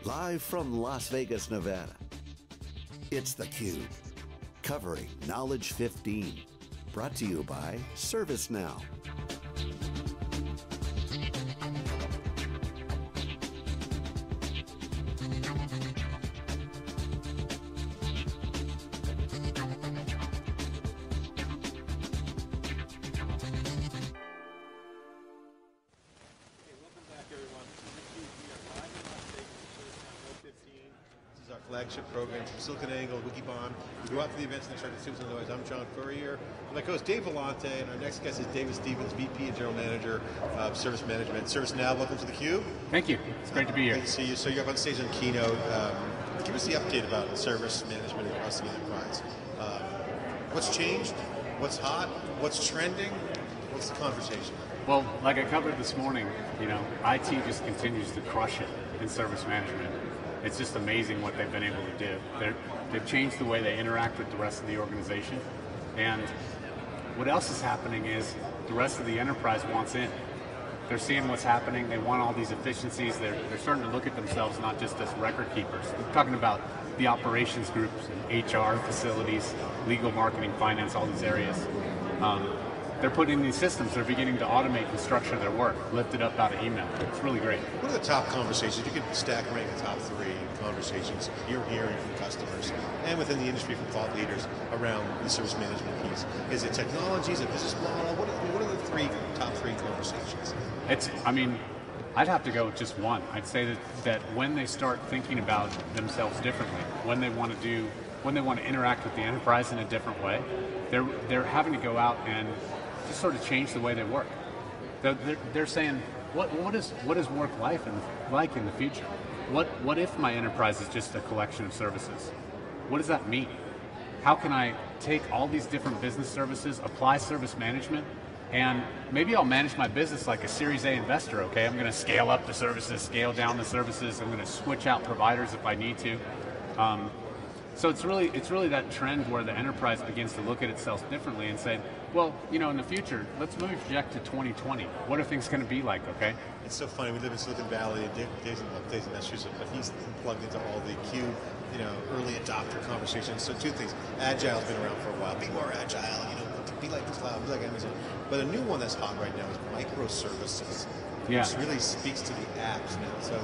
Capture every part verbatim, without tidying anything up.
Live from Las Vegas, Nevada, it's theCUBE, covering Knowledge fifteen. Brought to you by ServiceNow. Flagship program from SiliconANGLE, Wikibon. We go out to the events and try to see what's in the noise. I'm John Furrier. My co-host Dave Vellante, and our next guest is David Stevens, V P and General Manager of Service Management. ServiceNow, welcome to theCUBE. Thank you, it's great to be here. Great to see you. So you're up on stage on Keynote. Um, give us the update about service management across the enterprise. Um, what's changed? What's hot? What's trending? What's the conversation? Well, like I covered this morning, you know, I T just continues to crush it in service management. It's just amazing what they've been able to do. They're, they've changed the way they interact with the rest of the organization. And what else is happening is the rest of the enterprise wants in. They're seeing what's happening, they want all these efficiencies, they're, they're starting to look at themselves not just as record keepers. We're talking about the operations groups, and H R, facilities, legal, marketing, finance, all these areas. Um, They're putting in these systems, they're beginning to automate and structure their work, lift it up out of email. It's really great. What are the top conversations? You could stack rank the top three conversations you're hearing from customers and within the industry from thought leaders around the service management piece. Is it technology? Is it business model? What are, what are the three top three conversations? It's, I mean, I'd have to go with just one. I'd say that, that when they start thinking about themselves differently, when they want to do, when they want to interact with the enterprise in a different way, they're, they're having to go out and just sort of change the way they work. They're, they're, they're saying, what, what is what is work life in, like in the future? What, what if my enterprise is just a collection of services? What does that mean? How can I take all these different business services, apply service management, and maybe I'll manage my business like a Series A investor, okay? I'm going to scale up the services, scale down the services, I'm going to switch out providers if I need to. Um, So it's really it's really that trend where the enterprise begins to look at itself differently and say, well, you know, in the future, let's move project to twenty twenty. What are things going to be like, okay? It's so funny, we live in Silicon Valley, and Dave, Dave's in, well, Dave's in Massachusetts, but he's plugged into all the CUBE, you know, early adopter conversations. So two things, Agile's been around for a while, be more agile, you know, be like the cloud, be like Amazon. But a new one that's hot right now is microservices, yeah. which really speaks to the apps now. So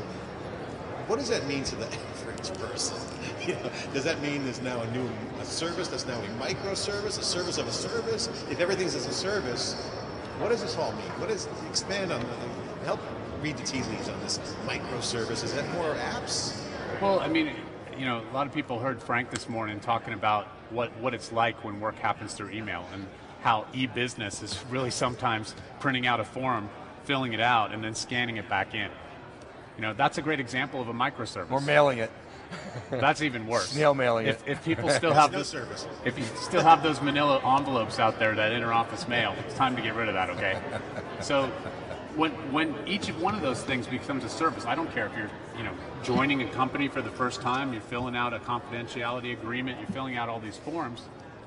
what does that mean to the average person? You know, does that mean there's now a new a service that's now a microservice, a service of a service? If everything's as a service, what does this all mean? What is, expand on, uh, help read the tea leaves on this microservice. Is that more apps? Well, I mean, you know, a lot of people heard Frank this morning talking about what, what it's like when work happens through email and how e-business is really sometimes printing out a form, filling it out, and then scanning it back in. You know, that's a great example of a microservice. Or mailing it. That's even worse. Snail mailing if, it. If people still have no those, service. if you still have those manila envelopes out there, that inter-office mail, it's time to get rid of that, okay? So when when each of one of those things becomes a service, I don't care if you're, you know, joining a company for the first time, you're filling out a confidentiality agreement, you're filling out all these forms.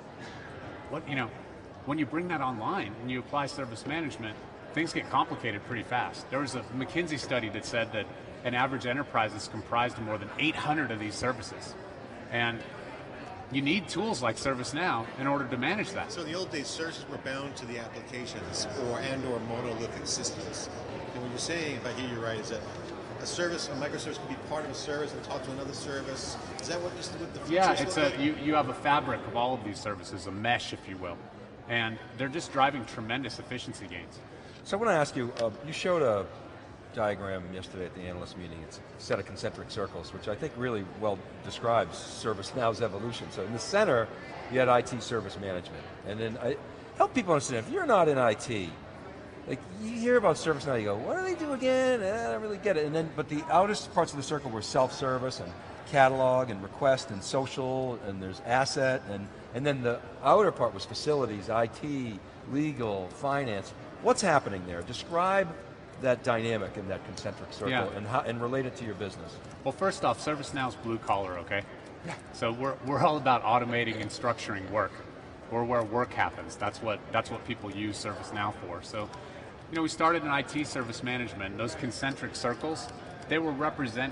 What, you know, when you bring that online and you apply service management, things get complicated pretty fast. There was a McKinsey study that said that an average enterprise is comprised of more than eight hundred of these services. And you need tools like ServiceNow in order to manage that. So in the old days, services were bound to the applications or and or monolithic systems. And what you're saying, if I hear you right, is that a service, a microservice can be part of a service and talk to another service. Is that what, just, what the future Yeah, is it's like? a, you, you have a fabric of all of these services, a mesh, if you will. And they're just driving tremendous efficiency gains. So I want to ask you, uh, you showed a diagram yesterday at the analyst meeting. It's a set of concentric circles, which I think really well describes ServiceNow's evolution. So in the center, you had I T service management. And then I help people understand, if you're not in I T, like you hear about ServiceNow, you go, what do they do again? Eh, I don't really get it. And then, but the outermost parts of the circle were self-service and catalog and request and social, and there's asset, and, and then the outer part was facilities, I T, legal, finance. What's happening there? Describe that dynamic in that concentric circle, Yeah. and, how, and relate it to your business. Well, first off, ServiceNow's blue collar, okay? Yeah. So we're, we're all about automating and structuring work. We're where work happens. That's what, that's what people use ServiceNow for. So, you know, we started in I T service management. Those concentric circles, they were representing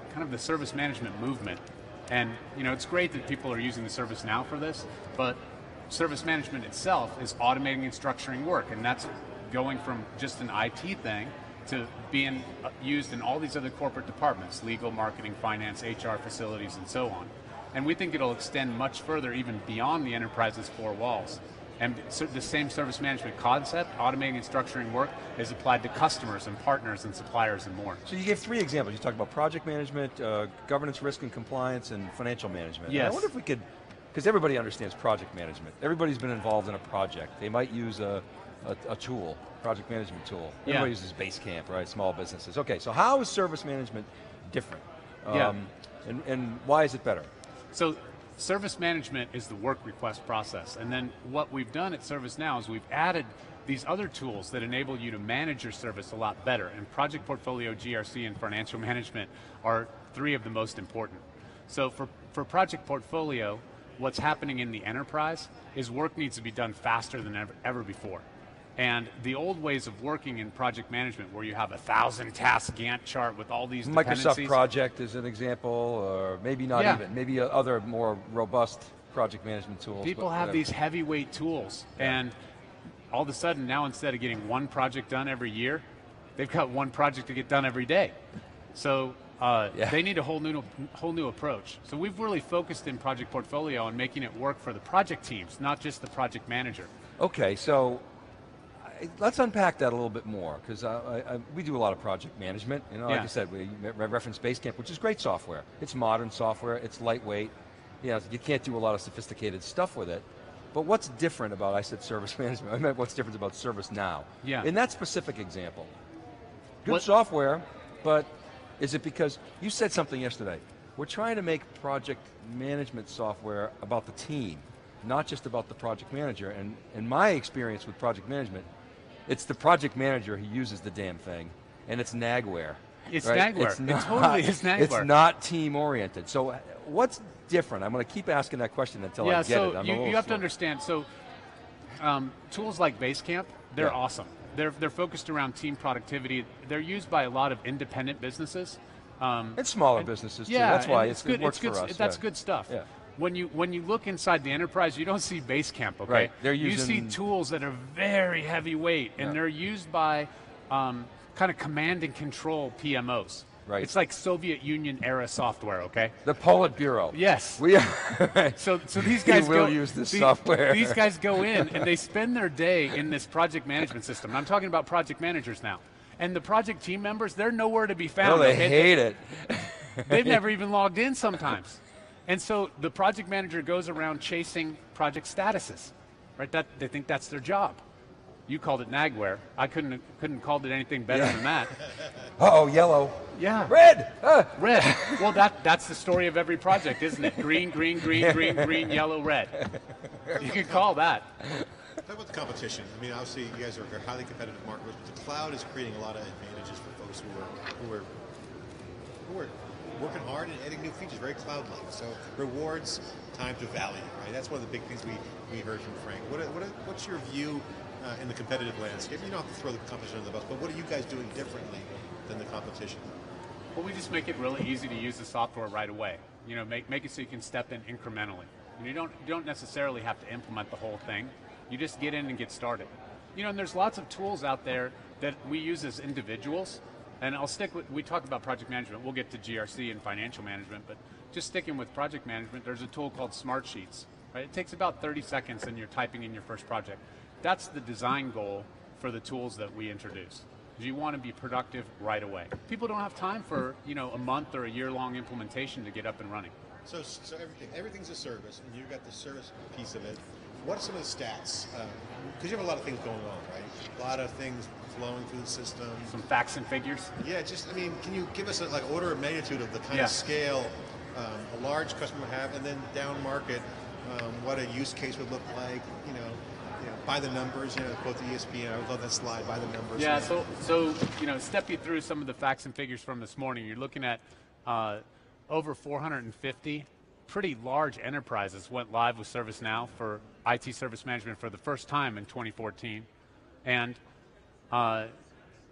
kind of the service management movement. And you know, it's great that people are using the ServiceNow for this, but service management itself is automating and structuring work, and that's going from just an I T thing to being used in all these other corporate departments, legal, marketing, finance, H R, facilities, and so on. And we think it'll extend much further, even beyond the enterprise's four walls. And so the same service management concept, automating and structuring work, is applied to customers and partners and suppliers and more. So you gave three examples. You talked about project management, uh, governance, risk and compliance, and financial management. Yes. And I wonder if we could, because everybody understands project management. Everybody's been involved in a project. They might use a, a, a tool, project management tool. Everybody Yeah. uses Basecamp, right? Small businesses. Okay, so how is service management different? Yeah. Um, and, and why is it better? So service management is the work request process, and then what we've done at ServiceNow is we've added these other tools that enable you to manage your service a lot better, and Project Portfolio, G R C, and Financial Management are three of the most important. So for, for Project Portfolio, what's happening in the enterprise is work needs to be done faster than ever, ever before. And the old ways of working in project management, where you have a thousand task Gantt chart with all these dependencies. Microsoft Project is an example, or maybe not Yeah. even, maybe other more robust project management tools. People but have whatever. these heavyweight tools, Yeah. and all of a sudden now, instead of getting one project done every year, they've got one project to get done every day. So uh, Yeah. they need a whole new, whole new approach. So we've really focused in Project Portfolio on making it work for the project teams, not just the project manager. Okay, so I- let's unpack that a little bit more, because we do a lot of project management. You know, like Yeah. I said, we re- reference Basecamp, which is great software. It's modern software, it's lightweight. You know, you can't do a lot of sophisticated stuff with it. But what's different about, I said service management, I meant what's different about ServiceNow. Yeah. In that specific example, good What- software, but is it because, you said something yesterday, we're trying to make project management software about the team, not just about the project manager. And in my experience with project management, it's the project manager who uses the damn thing, and it's nagware. It's right? nagware. It's It not, totally is nagware. It's not team oriented. So uh, what's different? I'm going to keep asking that question until yeah, I get so it. I'm a you, little you have to slow. understand, so um, tools like Basecamp, they're Yeah. awesome. They're, they're focused around team productivity. They're used by a lot of independent businesses. Um, And smaller and- businesses too. Yeah, That's why and it's, good. it works it's good, for us. That's yeah. good stuff. Yeah. When you when you look inside the enterprise, you don't see Basecamp. Okay, Right, they're you see using- tools that are very heavyweight, and Yeah. they're used by um, kind of command and control P M Os. Right. It's like Soviet Union era software. Okay. The Politburo. Yes. We So, so these guys will go, use this the- software. These guys go in and they spend their day in this project management system. I'm talking about project managers now. And the project team members, they're nowhere to be found. No, they okay? hate it. They've never even logged in sometimes. And so the project manager goes around chasing project statuses, right? That, they think that's their job. You called it nagware. I couldn't couldn't called it anything better Yeah. than that. Uh-oh, yellow. Yeah. Red! Ah. Red. Well, that that's the story of every project, isn't it? Green, green, green, green, green, yellow, red. You could call that. Talk about the competition. I mean, obviously, you guys are a highly competitive market, but the cloud is creating a lot of advantages for folks who are who are who are working hard and adding new features, very cloud-like. So rewards, time to value, right? That's one of the big things we, we heard from Frank. What, what what's your view uh, in the competitive landscape? You don't have to throw the competition under the bus, but what are you guys doing differently than the competition? Well, we just make it really easy to use the software right away. You know, make make it so you can step in incrementally. And you don't you don't necessarily have to implement the whole thing. You just get in and get started. You know, and there's lots of tools out there that we use as individuals. And I'll stick with, we talk about project management, we'll get to G R C and financial management, but just sticking with project management, there's a tool called Smartsheets, right? It takes about thirty seconds and you're typing in your first project. That's the design goal for the tools that we introduce. You want to be productive right away. People don't have time for, you know, a month or a year-long implementation to get up and running. So, so everything, everything's a service, and you've got the service piece of it. What are some of the stats? Because you have a lot of things going on, right? A lot of things flowing through the system. Some facts and figures. Yeah, just, I mean, can you give us a like order of magnitude of the kind Yeah. of scale um, a large customer would have, and then down market, um, what a use case would look like, you know, you know, by the numbers, you know, quote the E S P N, I would love that slide, by the numbers. Yeah, you know. so, so you know, step you through some of the facts and figures from this morning. You're looking at uh, over four hundred fifty pretty large enterprises went live with ServiceNow for I T service management for the first time in twenty fourteen. And uh,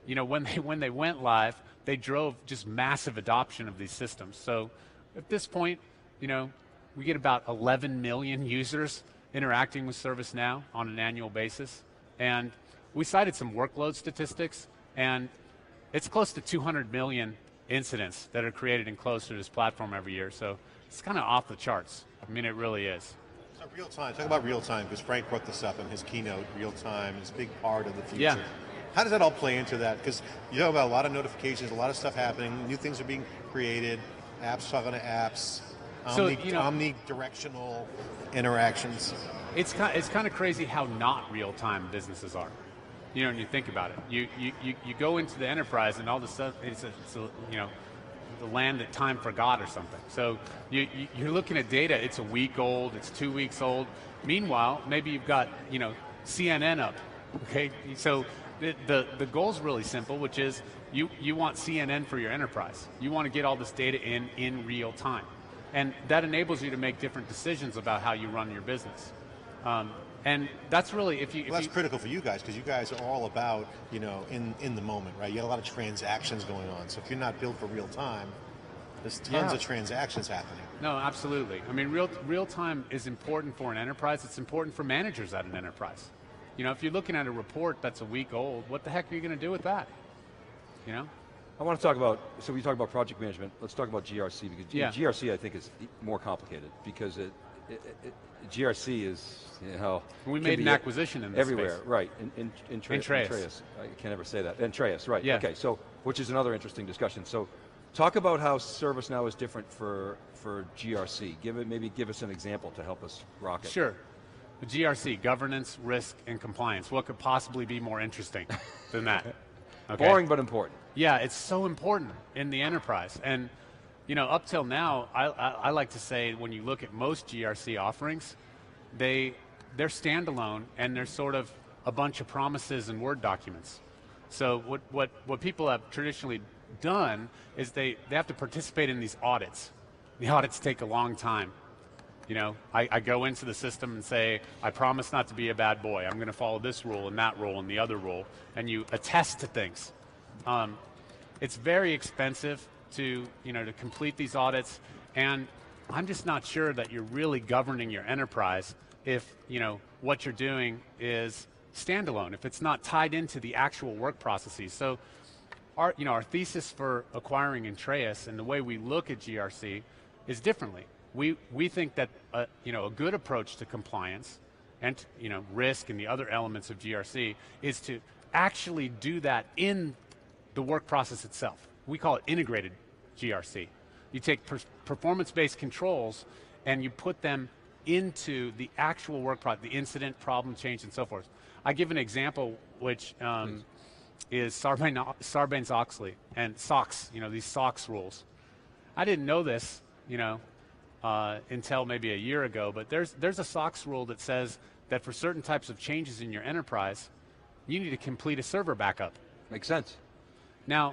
you know, when they, when they went live, they drove just massive adoption of these systems. So at this point, you know, we get about eleven million users interacting with ServiceNow on an annual basis. And we cited some workload statistics, and it's close to two hundred million incidents that are created and closed through this platform every year. So it's kind of off the charts. I mean, it really is. So real time, talk about real time, because Frank brought this up in his keynote. Real time is a big part of the future. Yeah. How does that all play into that? Because you know about a lot of notifications, a lot of stuff happening, new things are being created, apps talking to apps, So, omni, you know, omnidirectional interactions. It's kind, it's kind of crazy how not real-time businesses are. You know, when you think about it. You, you, you, you go into the enterprise and all this stuff, it's, a, it's a, you know, the land that time forgot or something. So you, you, you're looking at data, it's a week old, it's two weeks old. Meanwhile, maybe you've got, you know, C N N up, okay? So the, the, the goal's really simple, which is you, you want C N N for your enterprise. You want to get all this data in in real time. And that enables you to make different decisions about how you run your business. Um, and that's really, if you... If well, that's you, critical for you guys, because you guys are all about, you know, in, in the moment, right? You got a lot of transactions going on, so if you're not built for real time, there's tons Yeah. of transactions happening. No, absolutely. I mean, real, real time is important for an enterprise. It's important for managers at an enterprise. You know, if you're looking at a report that's a week old, what the heck are you going to do with that? You know? I want to talk about, so we talk about project management, let's talk about G R C, because Yeah. G R C I think is more complicated, because it, it, it, G R C is, you know... We can made be an acquisition in this everywhere, space. right, in, in, in Tra- Intreis. Intreis. I can never say that, Intreis, right, Yeah. okay, so, which is another interesting discussion. So, talk about how ServiceNow is different for, for G R C. Give it, maybe give us an example to help us rock it. Sure. The G R C, governance, risk, and compliance. What could possibly be more interesting than that? Okay. Boring but important. Yeah, it's so important in the enterprise. And you know, up till now, I, I, I like to say when you look at most G R C offerings, they, they're standalone and they're sort of a bunch of promises and Word documents. So what, what, what people have traditionally done is they, they have to participate in these audits. The audits take a long time. You know, I, I go into the system and say, I promise not to be a bad boy. I'm going to follow this rule and that rule and the other rule. And you attest to things. Um, it's very expensive to, you know, to complete these audits. And I'm just not sure that you're really governing your enterprise if, you know, what you're doing is standalone, if it's not tied into the actual work processes. So our, you know, our thesis for acquiring Intreis and the way we look at G R C is differently. We, we think that a, you know, a good approach to compliance and, you know, risk and the other elements of G R C is to actually do that in the work process itself. We call it integrated G R C. You take per performance-based controls and you put them into the actual work product, the incident, problem, change, and so forth. I give an example which um, is Sarbanes-Oxley and SOX, you know, these SOX rules. I didn't know this, you know, uh, until maybe a year ago, but there's, there's a SOX rule that says that for certain types of changes in your enterprise, you need to complete a server backup. Makes sense. Now,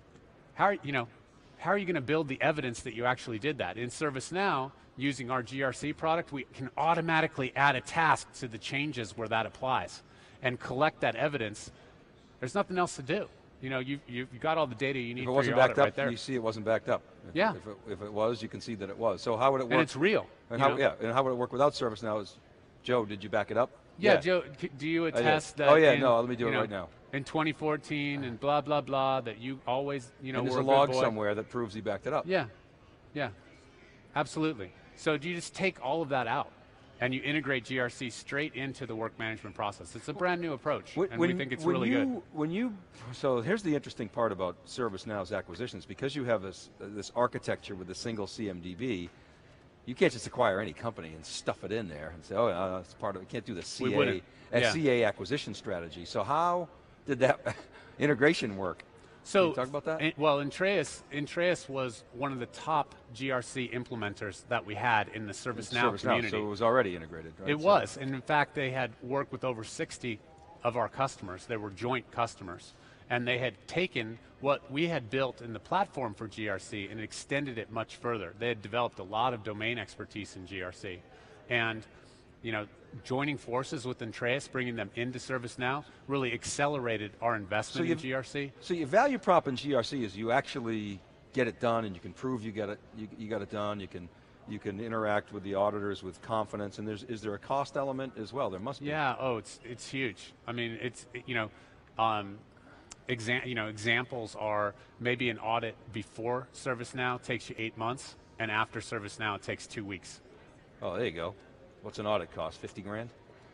how are, you know, how are you going to build the evidence that you actually did that? In ServiceNow, using our G R C product, we can automatically add a task to the changes where that applies and collect that evidence. There's nothing else to do. You know, you, you, you got all the data you need If it for wasn't your audit backed up, right there. you see it wasn't backed up. If, Yeah. If it, if it was, you can see that it was. So how would it work? And it's real. And you how, know? yeah, and how would it work without ServiceNow? Is, Joe, did you back it up? Yeah, Joe, c- do you did. attest that? Oh, yeah, in, no, let me do you it know, right now. In twenty fourteen and blah, blah, blah, that you always, you know, And there's were a good log boy. somewhere that proves he backed it up. Yeah, yeah, absolutely. So do you just take all of that out and you integrate G R C straight into the work management process? It's a brand new approach, When, and when, we think it's when really you, good. When you, so here's the interesting part about ServiceNow's acquisitions. Because you have this, uh, this architecture with a single C M D B, you can't just acquire any company and stuff it in there and say, oh, uh, it's part of it. You can't do the C A, We wouldn't. a Yeah. C A acquisition strategy. So how did that integration work? So, Can you talk about that? in- well, Intreis, Intreis was one of the top G R C implementers that we had in the ServiceNow ServiceNow, community. so it was already integrated, right? It So- was, and in fact, they had worked with over sixty of our customers. They were joint customers, and they had taken what we had built in the platform for G R C and extended it much further. They had developed a lot of domain expertise in G R C, and you know, joining forces with Entreus, bringing them into ServiceNow, really accelerated our investment so in G R C. So your value prop in G R C is you actually get it done, and you can prove you get it, you, you got it done. You can, you can interact with the auditors with confidence. And there's, is there a cost element as well? There must be. Yeah. Oh, it's it's huge. I mean, it's you know, um, exam, you know, examples are maybe an audit before ServiceNow takes you eight months, and after ServiceNow it takes two weeks. Oh, there you go. What's an audit cost? Fifty grand.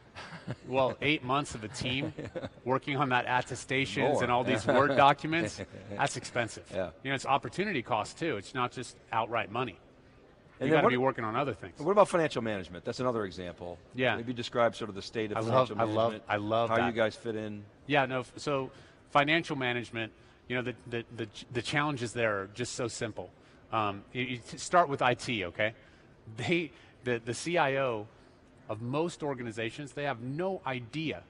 Well, eight months of a team working on that attestations More. and all these Word documents, that's expensive. Yeah. You know, it's opportunity cost too. It's not just outright money. And You got to what- be working on other things. What about financial management? That's another example. Yeah. Maybe describe sort of the state of I love- financial I love- management. I love how that. you guys fit in. Yeah, no, f- so financial management, you know, the, the, the, the challenges there are just so simple. Um, you, you t- start with I T, okay? They, the, the C I O of most organizations, they have no idea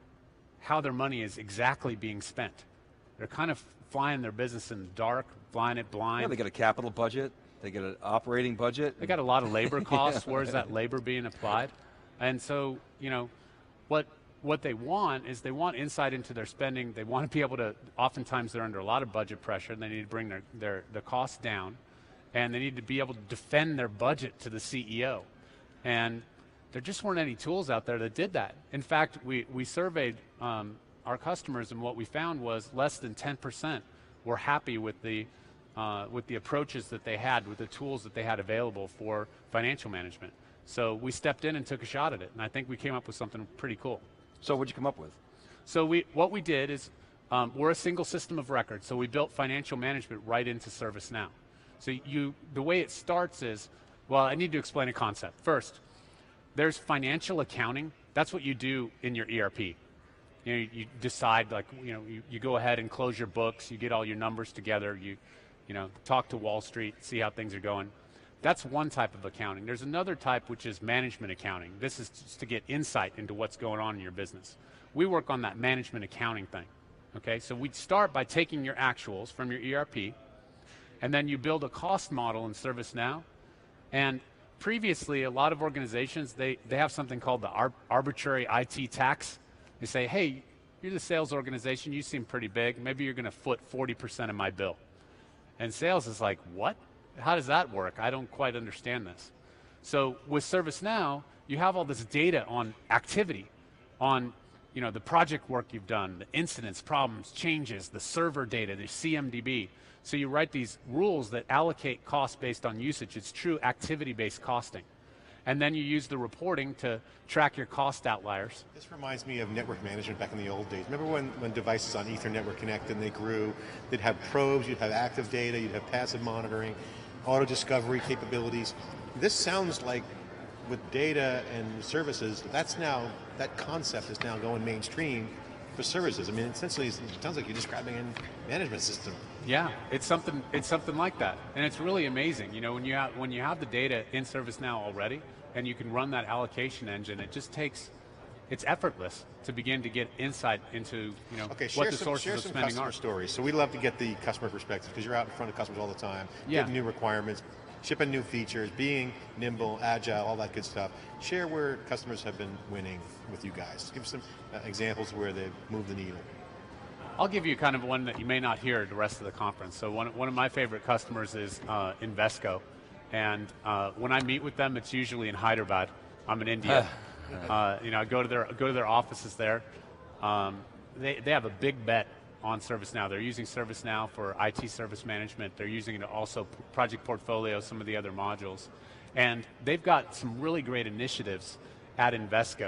how their money is exactly being spent. They're kind of flying their business in the dark, flying it blind. Yeah, they got a capital budget. They got an operating budget. They got a lot of labor costs. Where's that labor being applied? And so, you know, what what they want is they want insight into their spending. They want to be able to, oftentimes they're under a lot of budget pressure, and they need to bring their, their, their costs down, and they need to be able to defend their budget to the C E O. And there just weren't any tools out there that did that. In fact, we, we surveyed um, our customers, and what we found was less than ten percent were happy with the Uh, with the approaches that they had, with the tools that they had available for financial management. So we stepped in and took a shot at it, and I think we came up with something pretty cool. So what'd you come up with? So we, what we did is, um, we're a single system of record, so we built financial management right into ServiceNow. So you, the way it starts is, well, I need to explain a concept. First, there's financial accounting. That's what you do in your E R P. You know, you decide, like, you know, you, you go ahead and close your books, you get all your numbers together, you you know, talk to Wall Street, see how things are going. That's one type of accounting. There's another type, which is management accounting. This is just to get insight into what's going on in your business. We work on that management accounting thing, okay? So we start by taking your actuals from your E R P, and then you build a cost model in ServiceNow. And previously, a lot of organizations, they, they have something called the ar arbitrary I T tax. They say, hey, you're the sales organization, you seem pretty big, maybe you're gonna foot forty percent of my bill. And sales is like, what? How does that work? I don't quite understand this. So with ServiceNow, you have all this data on activity, on you know, the project work you've done, the incidents, problems, changes, the server data, the C M D B. So you write these rules that allocate costs based on usage. It's true activity-based costing. And then you use the reporting to track your cost outliers. This reminds me of network management back in the old days. Remember when, when devices on Ethernet were connected and they grew? They'd have probes, you'd have active data, you'd have passive monitoring, auto discovery capabilities. This sounds like with data and services, that's now, that concept is now going mainstream for services. I mean, essentially, it sounds like you're describing a management system. Yeah, it's something, it's something like that. And it's really amazing. You know, when you have, when you have the data in ServiceNow already, and you can run that allocation engine, it just takes, it's effortless to begin to get insight into, you know, okay, what the some, sources share of some spending customer are. stories. So we love to get the customer perspective because you're out in front of customers all the time, Yeah. getting new requirements, shipping new features, being nimble, agile, all that good stuff. Share where customers have been winning with you guys. Give us some uh, examples where they've moved the needle. I'll give you kind of one that you may not hear at the rest of the conference. So one, one of my favorite customers is uh, Invesco. And uh, when I meet with them, it's usually in Hyderabad. I'm in India. uh, you know, I go to their, go to their offices there. Um, they, they have a big bet on ServiceNow. They're using ServiceNow for I T service management. They're using it also Project Portfolio, some of the other modules. And they've got some really great initiatives at Invesco.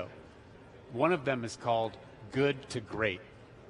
One of them is called Good to Great.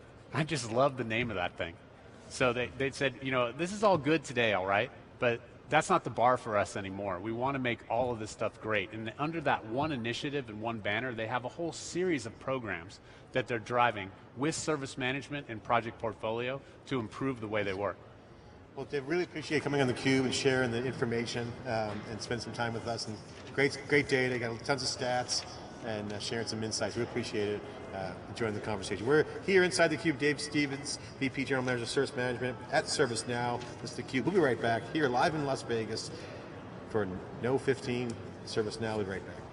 I just love the name of that thing. So they, they said, you know, this is all good today, all right, but that's not the bar for us anymore. We want to make all of this stuff great. And under that one initiative and one banner, they have a whole series of programs that they're driving with service management and Project Portfolio to improve the way they work. Well, Dave, really appreciate coming on theCUBE and sharing the information um, and spend some time with us. And great, great data, got tons of stats, and uh, sharing some insights. We appreciate it. Uh, enjoying the conversation. We're here inside theCUBE. Dave Stevens, V P General Manager of Service Management at ServiceNow. This is theCUBE. We'll be right back here live in Las Vegas for No fifteen ServiceNow. We'll be right back.